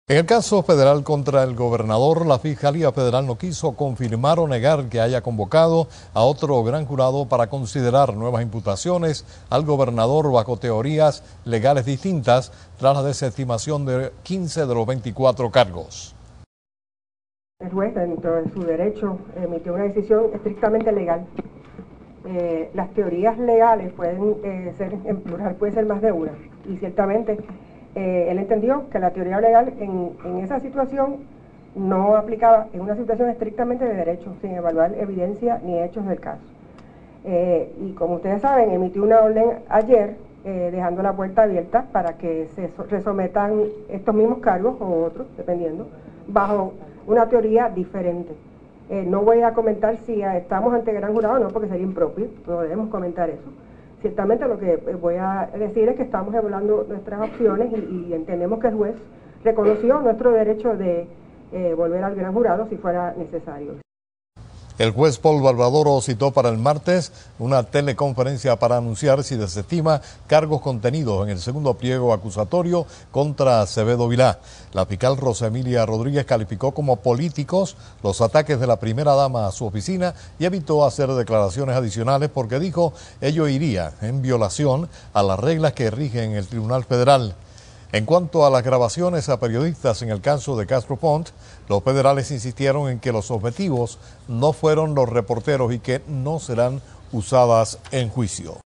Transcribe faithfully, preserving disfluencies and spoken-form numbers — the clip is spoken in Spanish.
En el caso federal contra el gobernador, la Fiscalía Federal no quiso confirmar o negar que haya convocado a otro gran jurado para considerar nuevas imputaciones al gobernador bajo teorías legales distintas tras la desestimación de quince de los veinticuatro cargos. El juez, dentro de su derecho, emitió una decisión estrictamente legal. Eh, las teorías legales pueden eh, ser, en plural, puede ser más de una, y ciertamente eh, él entendió que la teoría legal en, en esa situación no aplicaba en una situación estrictamente de derecho, sin evaluar evidencia ni hechos del caso. Eh, y como ustedes saben, emitió una orden ayer eh, dejando la puerta abierta para que se resometan estos mismos cargos o otros, dependiendo, bajo una teoría diferente. Eh, no voy a comentar si estamos ante gran jurado o no, porque sería impropio, no debemos comentar eso. Ciertamente lo que voy a decir es que estamos evaluando nuestras opciones y, y entendemos que el juez reconoció nuestro derecho de eh, volver al gran jurado si fuera necesario. El juez Paul Barbadoro citó para el martes una teleconferencia para anunciar si desestima cargos contenidos en el segundo pliego acusatorio contra Acevedo Vilá. La fiscal Rosa Emilia Rodríguez calificó como políticos los ataques de la primera dama a su oficina y evitó hacer declaraciones adicionales porque dijo ello iría en violación a las reglas que rigen el Tribunal Federal. En cuanto a las grabaciones a periodistas en el caso de Castro Pont, los federales insistieron en que los objetivos no fueron los reporteros y que no serán usadas en juicio.